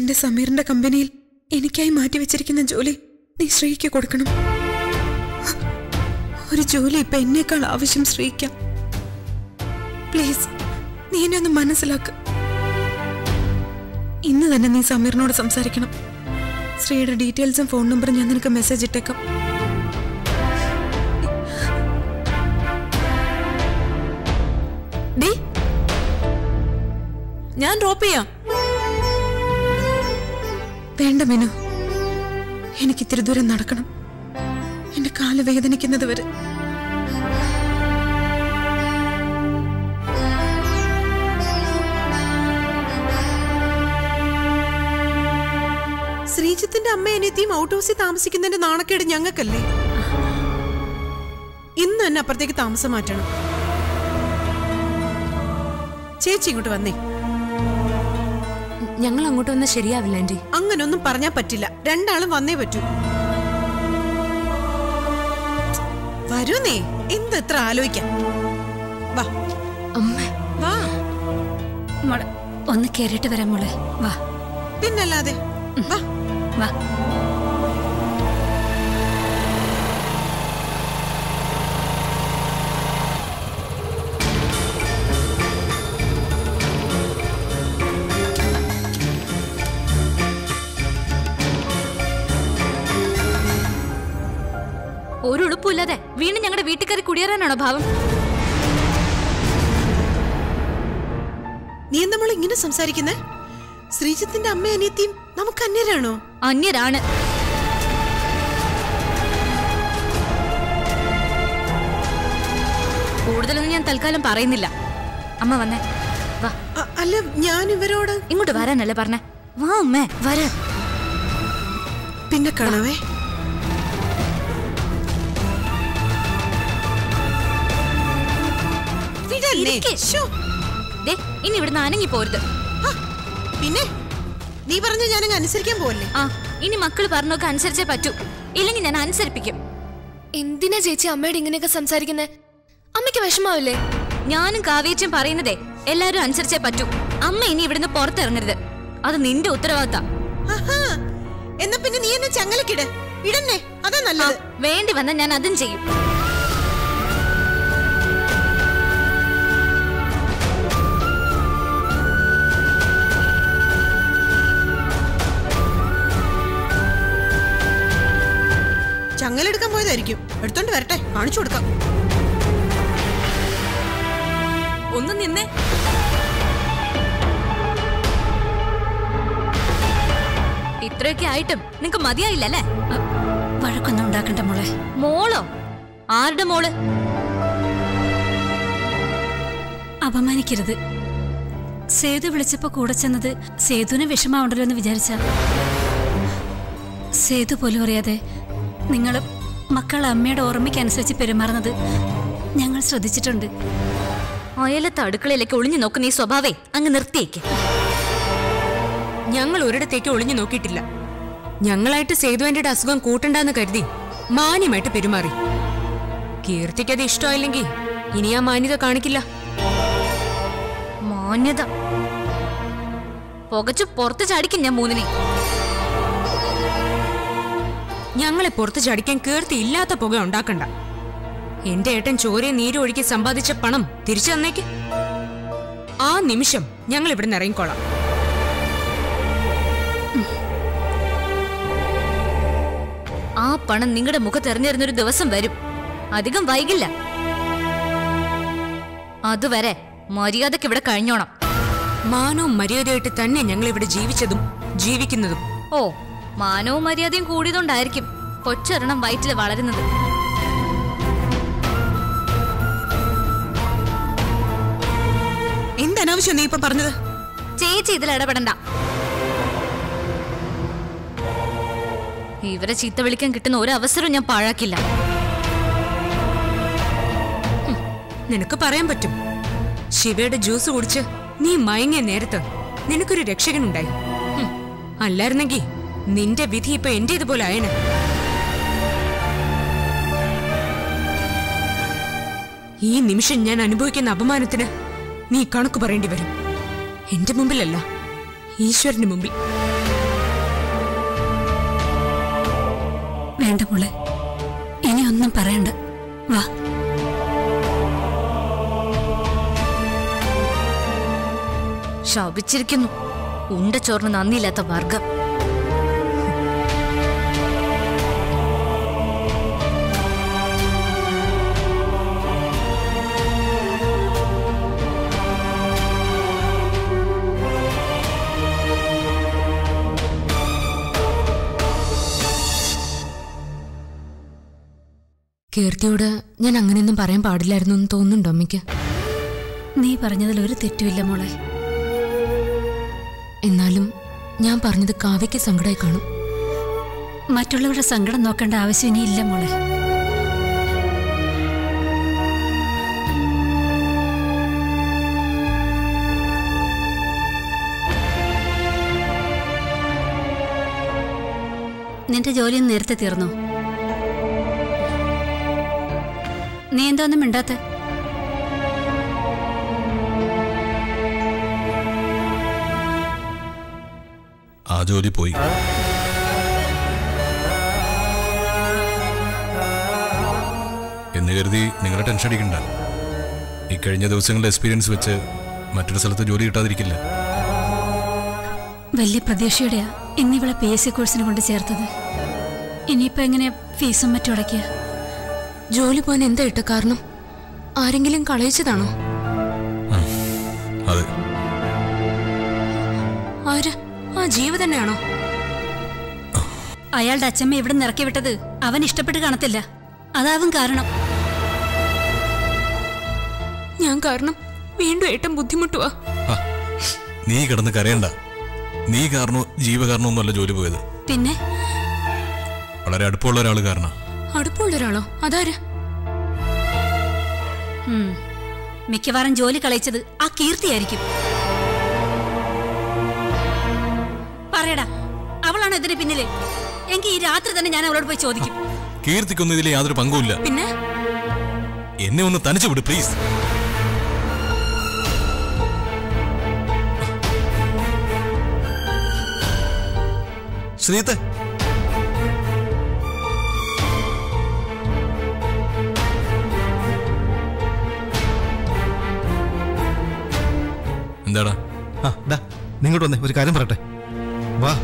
എന്റെ സമീറിന്റെ കമ്പനിയിൽ എനിക്കായി മാറ്റിവെച്ചിരിക്കുന്ന ജോലി നീ ശ്രീക്ക് കൊടുക്കണം. ഒരു ജോലി ഇപ്പൊ എന്നേക്കാൾ ആവശ്യം ശ്രീക്ക. പ്ലീസ് നീ എന്നെ ഒന്ന് മനസ്സിലാക്ക. ഇന്ന് തന്നെ നീ സമീറിനോട് സംസാരിക്കണം. ശ്രീയുടെ ഡീറ്റെയിൽസും ഫോൺ നമ്പറും ഞാൻ നിനക്ക് മെസ്സേജ് ഇട്ടേക്കാം. ഞാൻ ഡ്രോപ്പ് ചെയ്യാം. വേണ്ട മീനു, എനിക്ക് ഇത്തിരി ദൂരം നടക്കണം. എന്റെ കാല് വേദനിക്കുന്നത് വരെ. ശ്രീജിത്തിന്റെ അമ്മ അനിയത്തിയും ഔട്ട് ഹൗസിൽ താമസിക്കുന്നതിന്റെ നാണക്കേട് ഞങ്ങൾക്കല്ലേ? ഇന്ന് തന്നെ അപ്പുറത്തേക്ക് താമസം മാറ്റണം. ചേച്ചി ഇങ്ങോട്ട് വന്നേ. ഞങ്ങൾ അങ്ങോട്ട് വന്നാൽ ശരിയാവില്ല ആന്റി. അങ്ങനൊന്നും പറഞ്ഞാ പറ്റില്ല. രണ്ടാളും വന്നേ പറ്റൂ. വരൂന്നേ. എന്തെത്ര ആലോചിക്കാം. വാ അമ്മ, വാ. ഒന്ന് കേറിയിട്ട് വരാം മോളെ. വാ. പിന്നല്ലാതെ വാ വാ. ഒരു ഉളുപ്പില്ലാതെ വീണ്ടും ഞങ്ങളുടെ വീട്ടിൽ കയറി കുടിയേറാനാണോ ഭാവം? നീ നമ്മൾ ഇങ്ങനെ സംസാരിക്കുന്നേ? ശ്രീജിത്തിന്റെ അമ്മ അനിയത്തിയും നമുക്ക് അന്യരാണോ? അന്യരാണ്. കൂടുതലൊന്നും ഞാൻ തൽക്കാലം പറയുന്നില്ല. അമ്മ വന്നേ. വാ. അല്ല, ഞാൻ ഇവരോട് ഇങ്ങോട്ട് വരാനല്ലേ പറഞ്ഞേ? വാ അമ്മേ, വരാ. പിന്നെ കാണാവേ. ഇനി ഇവിടുന്ന് അനങ്ങി പോരുത്. പിന്നെ നീ പറഞ്ഞ ഞാനങ്ങ് അനുസരിക്കാൻ പോവല്ലേ? ആ, ഇനി മക്കള് പറഞ്ഞൊക്കെ അനുസരിച്ചേ പറ്റൂ. ഇല്ലെങ്കിൽ ഞാൻ അനുസരിപ്പിക്കും. എന്തിനാ ചേച്ചി അമ്മയോട് ഇങ്ങനെയൊക്കെ സംസാരിക്കുന്നേ? അമ്മയ്ക്ക് വിഷമാവില്ലേ? ഞാനും കാവ്യേച്ചും പറയുന്നതേ എല്ലാരും അനുസരിച്ചേ പറ്റൂ. അമ്മ ഇനി ഇവിടുന്ന് പുറത്തിറങ്ങരുത്. അത് നിന്റെ ഉത്തരവാദിത്തം. എന്നാ പിന്നെ നീ എന്നെ ചങ്ങലക്കിട്. ഇടന്നേ, അതാ നല്ലത്. വേണ്ടി വന്നാൽ ഞാൻ അതും ചെയ്യും. ചങ്ങലെടുക്കാൻ പോയതായിരിക്കും. എടുത്തോണ്ട് വരട്ടെ, കാണിച്ചു കൊടുക്കാം. ഒന്ന് നിന്നേ. ഇത്രയൊക്കെ ആയിട്ടും നിനക്ക് മതിയായില്ലല്ലേ? വഴക്കൊന്നും ഉണ്ടാക്കണ്ട മോളെ. മോളോ? ആരുടെ മോള്? അപമാനിക്കരുത്. സേതു വിളിച്ചപ്പോ കൂടെ ചെന്നത് സേതുവിന് വിഷമാവണ്ടല്ലോ എന്ന് വിചാരിച്ച. സേതു പോലും അറിയാതെ നിങ്ങൾ മക്കൾ അമ്മയുടെ ഓർമ്മയ്ക്കനുസരിച്ച് പെരുമാറുന്നത് ഞങ്ങൾ ശ്രദ്ധിച്ചിട്ടുണ്ട്. അയലത്തെ അടുക്കളയിലേക്ക് ഒളിഞ്ഞു നോക്കുന്ന ഈ സ്വഭാവേ അങ്ങ് നിർത്തിയേക്ക്. ഞങ്ങൾ ഒരിടത്തേക്ക് ഒളിഞ്ഞു നോക്കിയിട്ടില്ല. ഞങ്ങളായിട്ട് സേതുവിന്റെ അസുഖം കൂട്ടണ്ടെന്ന് കരുതി മാന്യമായിട്ട് പെരുമാറി. കീർത്തിക്ക് അത് ഇഷ്ടമായില്ലെങ്കിൽ ഇനി ആ മാന്യത കാണിക്കില്ല. മാന്യത പുകച്ചു പുറത്ത് ചാടിക്കും ഞാൻ മൂന്നിനെ. ഞങ്ങളെ പുറത്ത് ചടിക്കാൻ കീർത്തി ഇല്ലാത്ത പുക ഉണ്ടാക്കണ്ട. എന്റെ ഏട്ടൻ ചോരയെ നീരൊഴുക്കി സമ്പാദിച്ച പണം തിരിച്ചു തന്നേക്ക്. ആ നിമിഷം ഞങ്ങൾ ഇവിടെ നിന്ന് ഇറങ്ങിക്കോളാം. ആ പണം നിങ്ങളുടെ മുഖത്തെറിഞ്ഞിരുന്നൊരു ദിവസം വരും. അധികം വൈകില്ല. അതുവരെ മര്യാദക്ക് ഇവിടെ കഴിഞ്ഞോണം. മാനവും മര്യാദയായിട്ട് തന്നെ ഞങ്ങൾ ഇവിടെ ജീവിച്ചതും ജീവിക്കുന്നതും. ഓ, മാനവും മര്യാദയും കൂടിയതുകൊണ്ടായിരിക്കും കൊച്ചൊരെണ്ണം വയറ്റില് വളരുന്നത്. എന്തനാവശ്യം നീ ഇപ്പൊ പറഞ്ഞത്? ചേച്ചി ഇതിൽ ഇടപെടണ്ട. ഇവരെ ചീത്ത വിളിക്കാൻ കിട്ടുന്ന ഒരു അവസരവും ഞാൻ പാഴാക്കില്ല. നിനക്ക് പറയാൻ പറ്റും. ശിവയുടെ ജ്യൂസ് കുടിച്ച് നീ മയങ്ങിയ നേരത്ത് നിനക്കൊരു രക്ഷകനുണ്ടായി. അല്ലായിരുന്നെങ്കി നിന്റെ വിധി ഇപ്പൊ എന്റെ ഇതുപോലെ ആയന. ഈ നിമിഷം ഞാൻ അനുഭവിക്കുന്ന അപമാനത്തിന് നീ കണക്ക് പറയേണ്ടി വരും. എന്റെ മുമ്പിലല്ല, ഈശ്വരന്റെ മുമ്പിൽ. വേണ്ട മോളെ, ഇനി ഒന്നും പറയണ്ട. വാ. ശപിച്ചിരിക്കുന്നു, ഉണ്ട ചോറിന് നന്ദിയില്ലാത്ത വർഗം. കീർത്തിയോട് ഞാൻ അങ്ങനെയൊന്നും പറയാൻ പാടില്ലായിരുന്നു എന്ന് തോന്നുന്നുണ്ടോ അമ്മയ്ക്ക്? നീ പറഞ്ഞതിൽ ഒരു തെറ്റുമില്ല മോളെ. എന്നാലും ഞാൻ പറഞ്ഞത് കാവ്യയ്ക്ക് സങ്കടമായി കാണും. മറ്റുള്ളവരുടെ സങ്കടം നോക്കേണ്ട ആവശ്യം ഇനിയില്ല മോളെ. നിന്റെ ജോലിയൊന്നും നേരത്തെ തീർന്നോ? നീ എന്തോന്നും മിണ്ടാത്ത? ആ ജോലി പോയി. എന്ന് കരുതി നിങ്ങളുടെ ടെൻഷൻ അടിക്കണ്ട. ഇക്കഴിഞ്ഞ ദിവസങ്ങളുടെ എക്സ്പീരിയൻസ് വെച്ച് മറ്റൊരു സ്ഥലത്ത് ജോലി കിട്ടാതിരിക്കില്ല. വലിയ പ്രതീക്ഷയോടെയാ ഇന്നിവളെ PSC കോഴ്സിന് കൊണ്ട് ചേർത്തത്. ഇനിയിപ്പോ എങ്ങനെ ഫീസും മറ്റും അടയ്ക്കുക? ജോലി പോകാൻ എന്താ ഇട്ട കാരണം? ആരെങ്കിലും കളയിച്ചതാണോ? അതെ. ആര്? ആ ജീവ തന്നെയാണോ? അയാളുടെ അച്ഛമ്മ ഇവിടെ നിന്ന് ഇറക്കി വിട്ടത് അവൻ ഇഷ്ടപ്പെട്ട് കാണത്തില്ല. അതാവും കാരണം. ഞാൻ കാരണം വീണ്ടും ഏട്ടൻ ബുദ്ധിമുട്ടുവാ. നീ കിടന്ന് കരയണ്ട. നീ കാരണോ ജീവ കാരണോ ഒന്നുമല്ല ജോലി പോയത്. പിന്നെ വളരെ അടുപ്പമുള്ള ഒരാൾ കാരണം. അടുപ്പമുള്ള ഒരാളോ? അതാര്? മിക്കവാറും ജോലി കളയിച്ചത് ആ കീർത്തിയായിരിക്കും. പറയടാ, അവളാണോ ഇതിന് പിന്നില്? എങ്കിൽ ഈ രാത്രി തന്നെ ഞാൻ അവളോട് പോയി ചോദിക്കും. കീർത്തിക്കൊന്നും ഇതിൽ യാതൊരു പങ്കുമില്ല. പിന്നെ എന്നെ ഒന്ന് തനിച്ചു വിട് പ്ലീസ്. ശ്രീത്തെ, എന്താടാ? നിങ്ങോട്ട് വന്നേ, ഒരു കാര്യം പറയട്ടെ. വാ.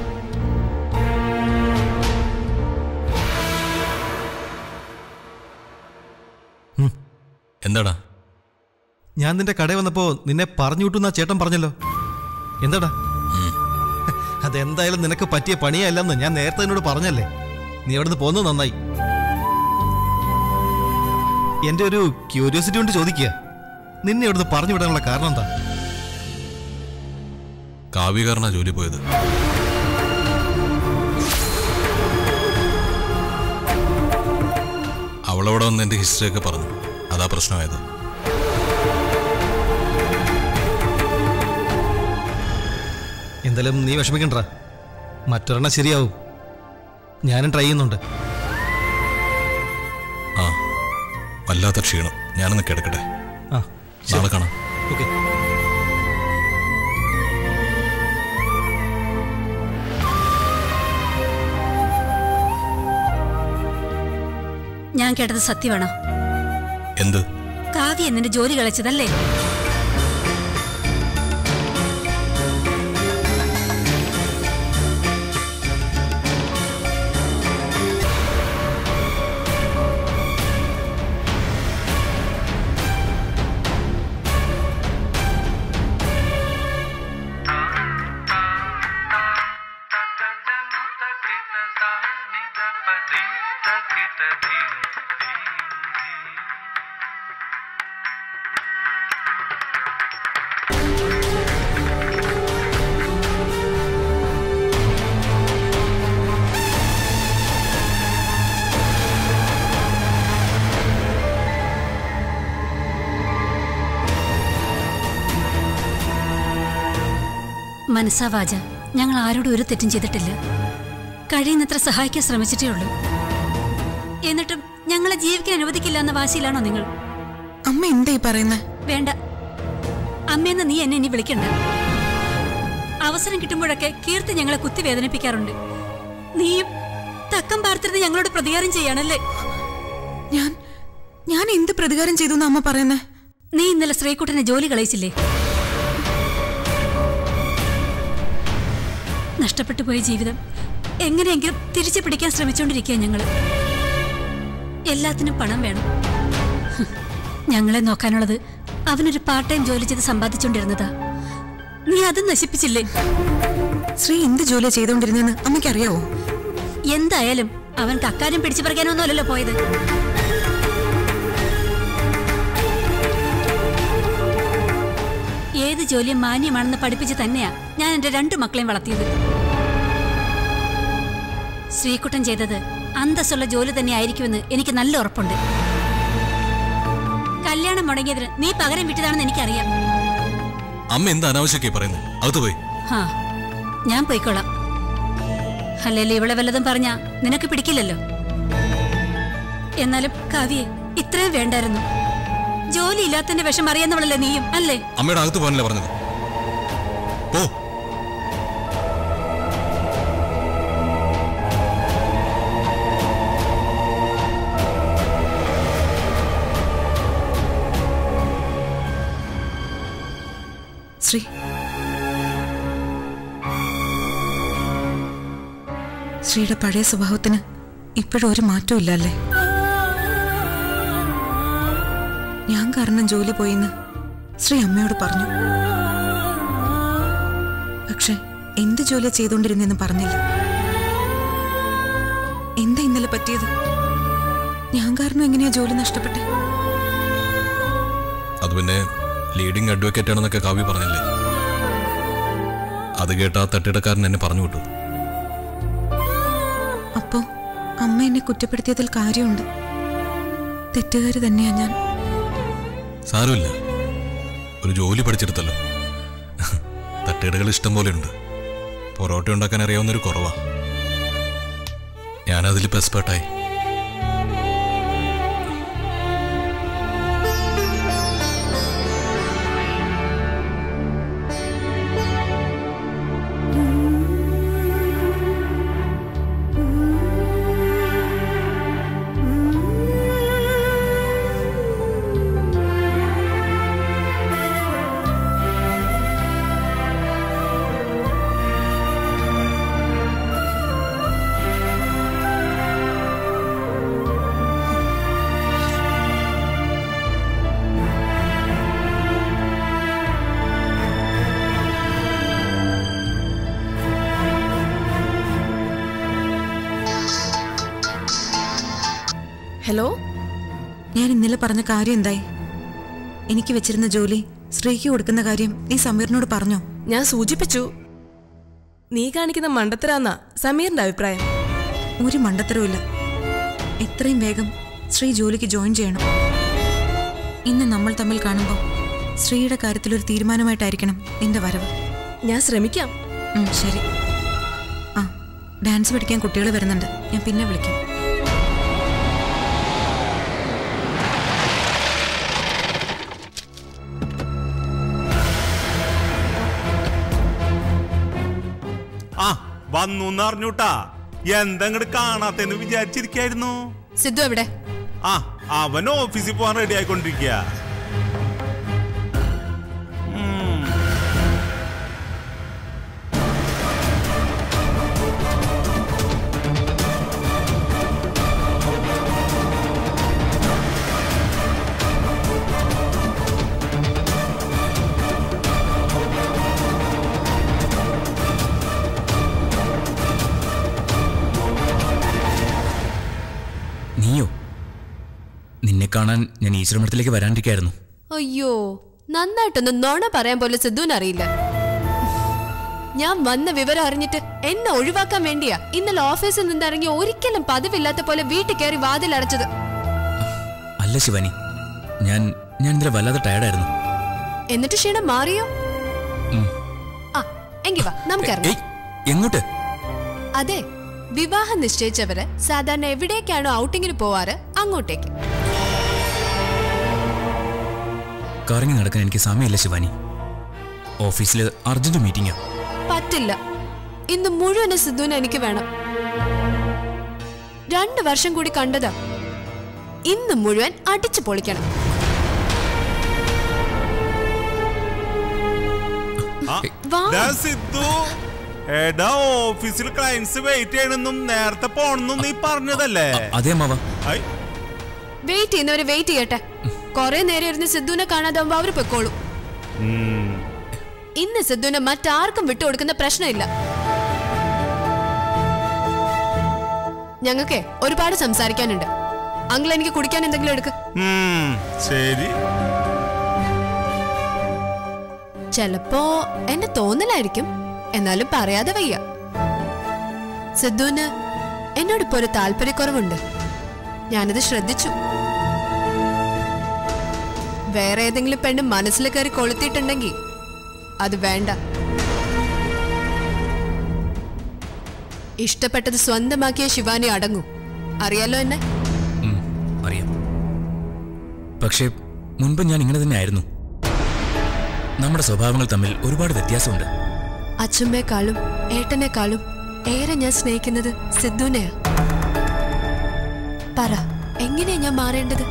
എന്താടാ? ഞാൻ നിന്റെ കടയിൽ വന്നപ്പോ നിന്നെ പറഞ്ഞു വിട്ടുന്ന ചേട്ടൻ പറഞ്ഞല്ലോ. എന്താടാ? അതെന്തായാലും നിനക്ക് പറ്റിയ പണിയല്ലെന്ന് ഞാൻ നേരത്തെ എന്നോട് പറഞ്ഞല്ലേ. നീ അവിടെ നിന്ന് പോന്നത് നന്നായി. എന്റെ ഒരു ക്യൂരിയോസിറ്റി കൊണ്ട് ചോദിക്കുക, നിന്നെ ഇവിടുന്ന് പറഞ്ഞു വിടാനുള്ള കാരണം എന്താ? കാവ്യ കാരണ ജോലി പോയത്. അവളവിടെ വന്ന് എന്റെ ഹിസ്റ്ററി ഒക്കെ പറഞ്ഞു. അതാ പ്രശ്നമായത്. എന്തായാലും നീ വിഷമിക്കണ്ട, മറ്റൊരെണ്ണം ശരിയാവും. ഞാനും ട്രൈ ചെയ്യുന്നുണ്ട്. ആ, വല്ലാത്ത ക്ഷീണം. ഞാനൊന്ന് കിടക്കട്ടെ. നാളെ കാണാം. ഓക്കെ. ഞാൻ കേട്ടത് സത്യമാണോ? എന്ത്? കാവ്യ നിന്റെ ജോലി കളിച്ചതല്ലേ? മനസ്സാ വാച ഞങ്ങൾ ആരോടും ഒരു തെറ്റും ചെയ്തിട്ടില്ല. കഴിയുന്നത്ര സഹായിക്കാൻ ശ്രമിച്ചിട്ടേ ഉള്ളൂ. എന്നിട്ടും ഞങ്ങളെ ജീവിക്കാൻ അനുവദിക്കില്ല എന്ന വാശിയിലാണോ നിങ്ങൾ? അമ്മ എന്തായി പറയുന്നത്? വേണ്ട, അമ്മയെന്ന് നീ എന്നെ ഇനി വിളിക്കണ്ട. അവസരം കിട്ടുമ്പോഴൊക്കെ കീർത്തി ഞങ്ങളെ കുത്തി വേദനിപ്പിക്കാറുണ്ട്. നീയും തക്കം പാർത്തിരുന്ന് ഞങ്ങളോട് പ്രതികാരം ചെയ്യാണല്ലേ? ഞാൻ എന്ത് പ്രതികാരം ചെയ്തു എന്ന് അമ്മ പറയുന്നേ? നീ ഇന്നലെ ശ്രീകുട്ടനെ ജോലി കളയിച്ചില്ലേ? നഷ്ടപ്പെട്ടു പോയ ജീവിതം എങ്ങനെയെങ്കിലും തിരിച്ചു പിടിക്കാൻ ശ്രമിച്ചുകൊണ്ടിരിക്കുക ഞങ്ങള്. എല്ലാത്തിനും പണം വേണം. ഞങ്ങളെ നോക്കാനുള്ളത് അവനൊരു പാർട്ട് ടൈം ജോലി ചെയ്ത് സമ്പാദിച്ചോണ്ടിരുന്നതാ. നീ അത് നശിപ്പിച്ചില്ലേ? ശ്രീ എന്ത് ജോലി ചെയ്തോണ്ടിരുന്നെന്ന് അമ്മയ്ക്കറിയാവോ? എന്തായാലും അവൻക്ക് അക്കാര്യം പിടിച്ചു പറിക്കാനൊന്നുമല്ലല്ലോ പോയത്. ഏത് ജോലിയും മാന്യമാണെന്ന് പഠിപ്പിച്ച് തന്നെയാ ഞാൻ എന്റെ 2 മക്കളെയും വളർത്തിയത്. ശ്രീകുട്ടൻ ചെയ്തത് അന്തസ്സുള്ള ജോലി തന്നെ ആയിരിക്കുമെന്ന് എനിക്ക് നല്ല ഉറപ്പുണ്ട്. കല്യാണം മുടങ്ങിയതിന് നീ പകരം വിട്ടതാണെന്ന് എനിക്കറിയാം. അമ്മ എന്താ അനാവശ്യമൊക്കെ പറയുന്നത്? അകത്ത് പോയി. ഹാ, ഞാൻ പോയിക്കോളാം. അല്ലല്ലേ ഇവളെ വല്ലതും പറഞ്ഞാ നിനക്ക് പിടിക്കില്ലല്ലോ. എന്നാലും കവിയെ ഇത്രയും വേണ്ടായിരുന്നു. ജോലി ഇല്ലാത്തതിന്റെ വിഷം അറിയാന്നവളല്ലേ നീയും, അല്ലേ? അമ്മയുടെ അകത്ത് പോകാനല്ലേ പറഞ്ഞത്? പോ. ശ്രീ, ശ്രീയുടെ പഴയ സ്വഭാവത്തിന് ഇപ്പോഴും ഒരു മാറ്റവും ഇല്ല അല്ലേ? ഞാൻ കാരണം ജോലി പോയിന്ന് ശ്രീ അമ്മയോട് പറഞ്ഞു. പക്ഷെ എന്ത് ജോലി ചെയ്തോണ്ടിരുന്നെന്ന് പറഞ്ഞില്ല. എന്താ ഇന്നലെ പറ്റിയത്? ഞാൻ കാരണം എങ്ങനെയാ ജോലി നഷ്ടപ്പെട്ടെ? അത് പിന്നെ ലീഡിംഗ് അഡ്വക്കേറ്റ് ആണെന്നൊക്കെ കാവ്യ പറഞ്ഞില്ലേ? അത് കേട്ട ആ തട്ടിടക്കാരൻ എന്നെ പറഞ്ഞു വിട്ടു. അപ്പോ അമ്മ എന്നെ കുറ്റപ്പെടുത്തിയതിൽ കാര്യമുണ്ട്. തെറ്റുകാരി തന്നെയാ ഞാൻ. സാരമില്ല, ഒരു ജോലി പഠിച്ചെടുത്തല്ലോ. തട്ടിടകൾ ഇഷ്ടം പോലെ ഉണ്ട്. പൊറോട്ട ഉണ്ടാക്കാൻ അറിയാവുന്നൊരു കുറവാ. ഞാനതിലിപ്പോൾ എക്സ്പേർട്ടായി. ഹലോ, ഞാൻ ഇന്നലെ പറഞ്ഞ കാര്യം എന്തായി? എനിക്ക് വെച്ചിരുന്ന ജോലി ശ്രീക്ക് കൊടുക്കുന്ന കാര്യം നീ സമീറിനോട് പറഞ്ഞോ? ഞാൻ സൂചിപ്പിച്ചു. നീ കാണിക്കുന്ന മണ്ടത്തരാന്നാ സമീറിന്റെ അഭിപ്രായം. ഒരു മണ്ടത്തരവുമില്ല. എത്രയും വേഗം ശ്രീ ജോലിക്ക് ജോയിൻ ചെയ്യണം. ഇന്ന് നമ്മൾ തമ്മിൽ കാണുമ്പോൾ ശ്രീയുടെ കാര്യത്തിലൊരു തീരുമാനമായിട്ടായിരിക്കണം നിന്റെ വരവ്. ഞാൻ ശ്രമിക്കാം. ശരി. ആ, ഡാൻസ് പഠിക്കാൻ കുട്ടികൾ വരുന്നുണ്ട്. ഞാൻ പിന്നെ വിളിക്കാം. വന്നു അറിഞ്ഞൂട്ടാ. എന്തെങ്ങട് കാണാത്തെന്ന് വിചാരിച്ചിരിക്കായിരുന്നു. സിദ്ധു എവിടെ? അവൻ ഓഫീസിൽ പോകാൻ റെഡി ആയിക്കൊണ്ടിരിക്കുക. നീയോ? നിന്നെ കാണാൻ ഞാൻ ഈശ്വരമഠത്തിലേക്ക് വരാണ്ടിരിക്കായിരുന്നു. അയ്യോ, നന്നായിട്ടൊന്നും നോണ പറയാൻ പോലും സിദ്ധുവിന് അറിയില്ല. ഞാൻ വന്ന വിവരം അറിഞ്ഞിട്ട് എന്നെ ഒഴിവാക്കാൻ വേണ്ടിയാ ഇന്നലെ ഓഫീസിൽ നിന്നിറങ്ങി ഒരിക്കലും പതിവില്ലാത്ത പോലെ വീട്ടിൽ കയറി വാതിലടച്ചത്. അല്ല ശിവാനി, ഞാൻ ഇന്നലെ വല്ലാതെ ടയർഡായിരുന്നു. എന്നിട്ട് ക്ഷീണം മാറിയോ? എങ്കി വാ, നമുക്ക് എങ്ങോട്ട്? അതെ, വിവാഹം നിശ്ചയിച്ചവര് സാധാരണ എവിടേക്കാണോ ഔട്ടിങ്ങിന് പോവാറ് അങ്ങോട്ടേക്ക്. കറങ്ങി നടക്കാൻ എനിക്ക് സമയമില്ല ശിവാനി. ഓഫീസിൽ അർജന്റ് മീറ്റിംഗാ. പറ്റില്ല, ഇന്ന് മുഴുവൻ സിദ്ധുവിനെ എനിക്ക് വേണം. 2 വർഷം കൂടി കണ്ടതാ. ഇന്ന് മുഴുവൻ അടിച്ചു പൊളിക്കണം. എടാ ഓഫീസിൽ ക്ലയൻസ് വെയിറ്റ് ചെയ്യണമെന്നും നേരത്തെ പോണെന്നും നീ പറഞ്ഞതല്ലേ? അതെ മാവ. വെയിറ്റ് ചെയ്യുന്നവര് വെയിറ്റ് ചെയ്യട്ടെ. കൊറേ നേരം ഇരുന്ന് സിദ്ധുവിനെ കാണാതാവുമ്പോ അവര് പൊക്കോളൂ. ഇന്ന് സിദ്ധുവിനെ മറ്റാർക്കും വിട്ടുകൊടുക്കുന്ന പ്രശ്നമില്ല. ഞങ്ങൾക്കേ ഒരുപാട് സംസാരിക്കാനുണ്ട്. അങ്കിൾ എനിക്ക് കുടിക്കാൻ എന്തെങ്കിലും എടുക്ക. ശരി. ചെലപ്പോ എന്റെ തോന്നലായിരിക്കും, എന്നാലും പറയാതെ വയ്യ. സിദ്ധുവിന് എന്നോടിപ്പോ ഒരു താല്പര്യക്കുറവുണ്ട്. ഞാനത് ശ്രദ്ധിച്ചു. വേറെ ഏതെങ്കിലും പെണ്ണ് മനസ്സിൽ കയറി കൊളുത്തിയിട്ടുണ്ടെങ്കിൽ അത് വേണ്ട. ഇഷ്ടപ്പെട്ടത് സ്വന്തമാക്കിയ ശിവാനി അടങ്ങൂ. അറിയാലോ എന്നെ? അറിയാം. പക്ഷേ മുൻപ് ഞാൻ ഇങ്ങനെ തന്നെ ആയിരുന്നു. നമ്മുടെ സ്വഭാവങ്ങൾ തമ്മിൽ ഒരുപാട് വ്യത്യാസമുണ്ട്. അച്ഛമ്മേക്കാളും ഏട്ടനേക്കാളും ഏറെ ഞാൻ സ്നേഹിക്കുന്നത് സിദ്ധുവിനെയാ. പറ, എങ്ങനെയാ ഞാൻ മാറേണ്ടത്?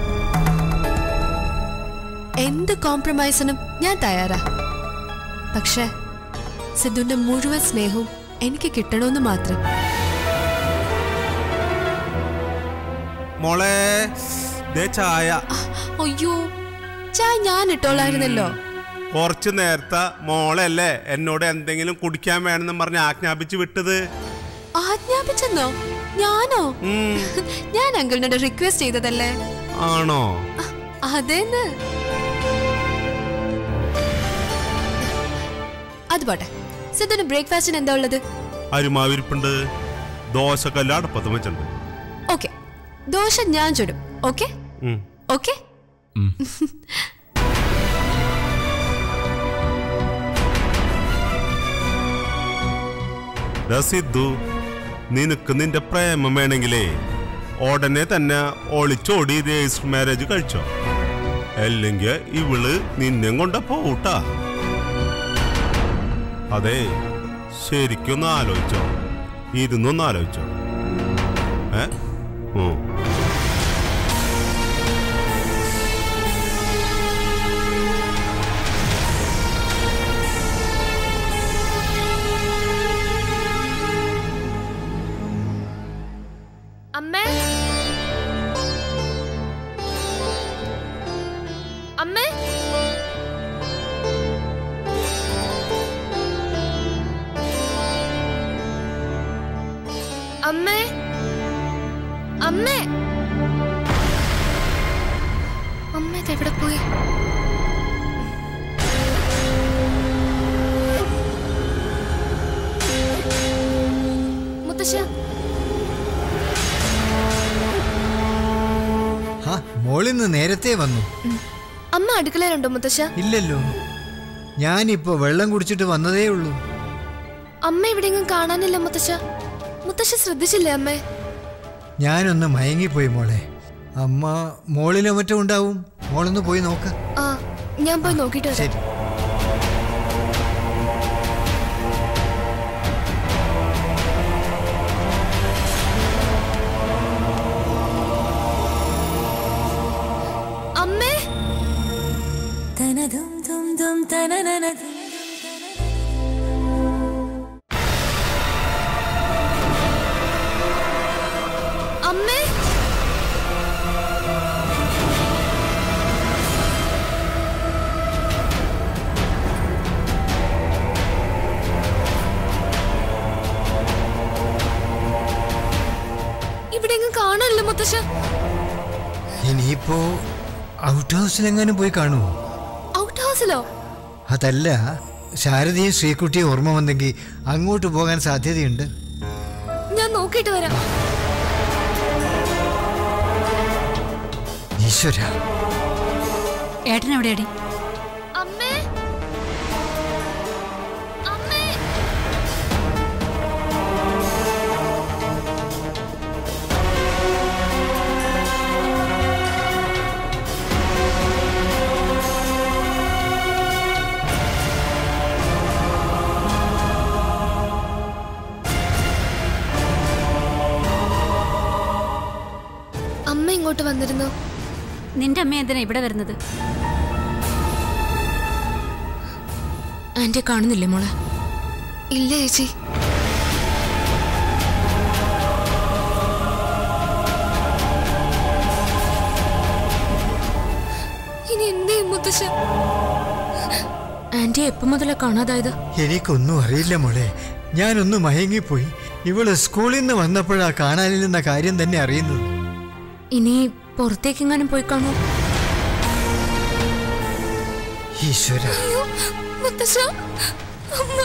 എന്ത് കോംപ്രമൈസിനും ഞാൻ തയ്യാറാ. പക്ഷെ സിദ്ധുവിന്റെ മുഴുവൻ സ്നേഹവും എനിക്ക് കിട്ടണമെന്ന് മാത്രം. മോളെ ചായ. അയ്യോ, ചായ ഞാൻ ഇട്ടോളായിരുന്നല്ലോ. കുറച്ചു നേരത്തെ മോളല്ലേ എന്നോട് എന്തെങ്കിലും കുടിക്കാൻ വേണമെന്ന് പറഞ്ഞ് ആജ്ഞാപിച്ചു വിട്ടത്. ആജ്ഞാപിച്ചെന്നോ? ഞാനോ? ഞാൻ അങ്കിളിനോട് റിക്വസ്റ്റ് ചെയ്തതല്ലേ. ആണോ? അതേന്ന്. അത് പോട്ടെ, സിദ്ധുന് ബ്രേക്ക്ഫാസ്റ്റിന് എന്താ ഉള്ളത്? അരിമാവിരിപ്പുണ്ട്, ദോശക്കല്ല് അടുപ്പത്ത് വെച്ചിട്ടുണ്ട്. ഓക്കെ, ദോശ ഞാൻ ചുടും. Okay okay. സിദ്ധു, നിനക്ക് നിന്റെ പ്രേമം വേണമെങ്കിലേ ഉടനെ തന്നെ ഒളിച്ചോടി രജിസ്റ്റർ മാരേജ് കഴിച്ചോ. അല്ലെങ്കിൽ ഇവള് നിന്നെ കൊണ്ട പോട്ടാ. അതെ, ശരിക്കൊന്ന് ആലോചിച്ചോ, ഇരുന്നൊന്ന് ആലോചിച്ചോ. അമ്മേ, അമ്മേ, അമ്മേ, അമ്മേ, അമ്മ ഇതെവിടെ പോയി? മുത്തശ്ശ, മോളിന്ന് നേരത്തെ വന്നു. അമ്മ അടുക്കളയിലുണ്ടോ മുത്തശ്ശ? ഇല്ലല്ലോ, ഞാനിപ്പോ വെള്ളം കുടിച്ചിട്ട് വന്നതേ ഉള്ളൂ. അമ്മ എവിടെയെങ്കിലും കാണാനില്ല മുത്തശ്ശ. മുത്തശ്ശ ശ്രദ്ധിച്ചില്ലേ അമ്മേ? ഞാനൊന്ന് മയങ്ങിപ്പോയി മോളെ. അമ്മ മോളിലോ മറ്റോ ഉണ്ടാവും, മോളൊന്ന് പോയി നോക്ക. ആ, ഞാൻ പോയി നോക്കിട്ട് വരാം. ശരി. അമ്മേ, അമ്മേ, ഇവിടെയെങ്കിലും കാണാനില്ല മുത്തശ്ശ. ഇനിയിപ്പോ ഔട്ട് ഹൗസിലെങ്ങാനും പോയി കാണുമോ? ഔട്ട് ഹൗസിലോ? അതല്ല, ശാരദയും ശ്രീകുട്ടിയും ഓർമ്മ വന്നെങ്കിൽ അങ്ങോട്ട് പോകാൻ സാധ്യതയുണ്ട്. ഞാൻ നോക്കിയിട്ട് വരാം. ഈശ്വര, ഏട്ടൻ എവിടെയാടി? അമ്മേ, അമ്മേ, ഇങ്ങോട്ട് വന്നിരുന്നു? നിന്റെ അമ്മ എന്തിനാ ഇവിടെ വരുന്നത്? ആന്റിയെ കാണുന്നില്ലേ മോളെ? ഇല്ല ചേച്ചി. ഇനി എന്തേ മുത്തശ്ശ? ആന്റിയെ എപ്പോ മുതലാ കാണാതായത്? എനിക്കൊന്നും അറിയില്ല മോളെ. ഞാനൊന്ന് മയങ്ങിപ്പോയി. ഇവള് സ്കൂളിൽ നിന്ന് വന്നപ്പോഴാ കാണാനില്ലെന്ന കാര്യം തന്നെ അറിയുന്നത്. ഇനി പുറത്തേക്കെങ്ങാനും പോയി കാണോ? ഈശ്വര. മുത്തശ്ശ, അമ്മ.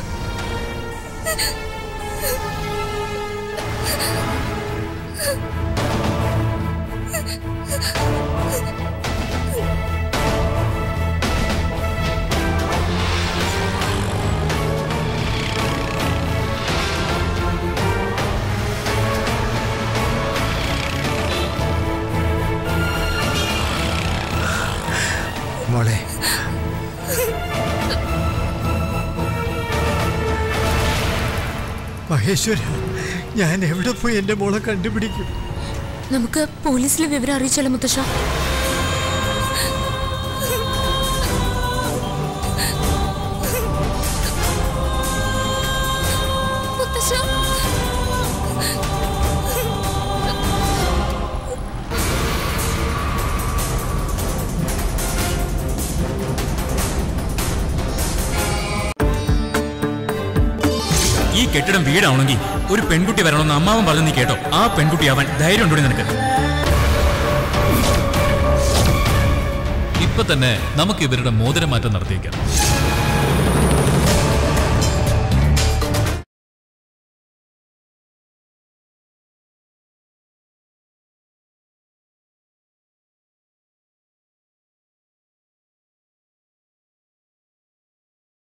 മോളെ, മഹേശ്വര, ഞാൻ എവിടെ പോയി എന്റെ മോളെ കണ്ടുപിടിക്കും? നമുക്ക് പോലീസിലെ വിവരം അറിയിച്ചാലോ മുത്തശ്ശ? ഈ കെട്ടിടം വീടാവണമെങ്കിൽ ഒരു പെൺകുട്ടി വരണമെന്ന് അമ്മാവൻ പറഞ്ഞു. നീ കേട്ടോ? ആ പെൺകുട്ടി ആവാൻ ധൈര്യം ഉണ്ടോ നിനക്ക്? ഇപ്പൊ തന്നെ നമുക്ക് ഇവരുടെ മോതിരമാറ്റം നടത്തിയേക്കാം.